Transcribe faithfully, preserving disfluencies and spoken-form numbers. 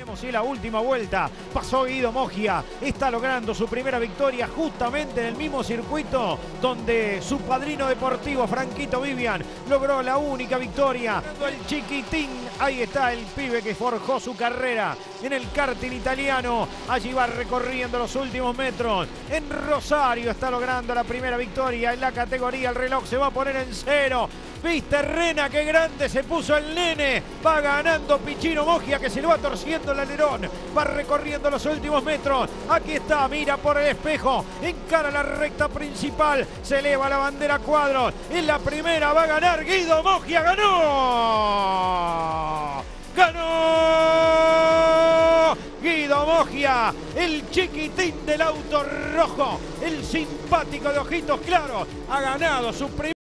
Tenemos la última vuelta, pasó Guido Moggia, está logrando su primera victoria justamente en el mismo circuito donde su padrino deportivo Franquito Vivian logró la única victoria. El chiquitín, ahí está el pibe que forjó su carrera en el karting italiano, allí va recorriendo los últimos metros. En Rosario está logrando la primera victoria en la categoría, el reloj se va a poner en cero. ¿Viste, Rena, qué grande se puso el nene? Va ganando Pichino Moggia, que se lo va torciendo el alerón. Va recorriendo los últimos metros. Aquí está, mira por el espejo. Encara la recta principal. Se eleva la bandera cuadros. En la primera va a ganar Guido Moggia. ¡Ganó! ¡Ganó! Guido Moggia, el chiquitín del auto rojo, el simpático de ojitos claros, ha ganado su primer...